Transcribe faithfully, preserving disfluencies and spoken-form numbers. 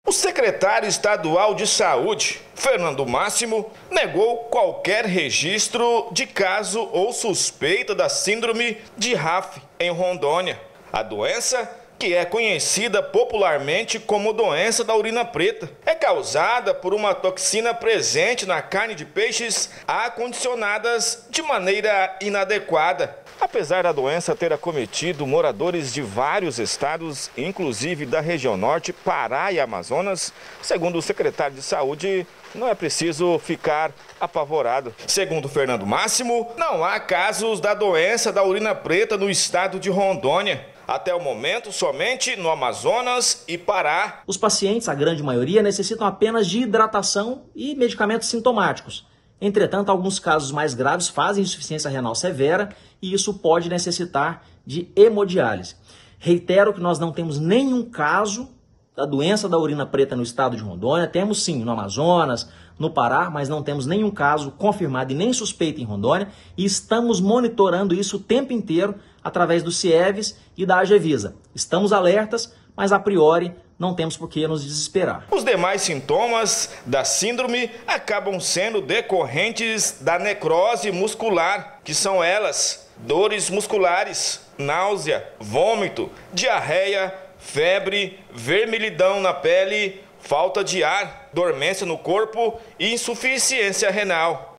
O secretário estadual de Saúde, Fernando Máximo, negou qualquer registro de caso ou suspeita da síndrome de R A F em Rondônia. A doença, que é conhecida popularmente como doença da urina preta, é causada por uma toxina presente na carne de peixes acondicionadas de maneira inadequada. Apesar da doença ter acometido moradores de vários estados, inclusive da região norte, Pará e Amazonas, segundo o secretário de Saúde, não é preciso ficar apavorado. Segundo Fernando Máximo, não há casos da doença da urina preta no estado de Rondônia. Até o momento, somente no Amazonas e Pará. Os pacientes, a grande maioria, necessitam apenas de hidratação e medicamentos sintomáticos. Entretanto, alguns casos mais graves fazem insuficiência renal severa e isso pode necessitar de hemodiálise. Reitero que nós não temos nenhum caso da doença da urina preta no estado de Rondônia. Temos sim no Amazonas, no Pará, mas não temos nenhum caso confirmado e nem suspeito em Rondônia. E estamos monitorando isso o tempo inteiro através do CIEVES e da Agevisa. Estamos alertas, mas a priori não temos por que nos desesperar. Os demais sintomas da síndrome acabam sendo decorrentes da necrose muscular, que são elas: dores musculares, náusea, vômito, diarreia, febre, vermelhidão na pele, falta de ar, dormência no corpo e insuficiência renal.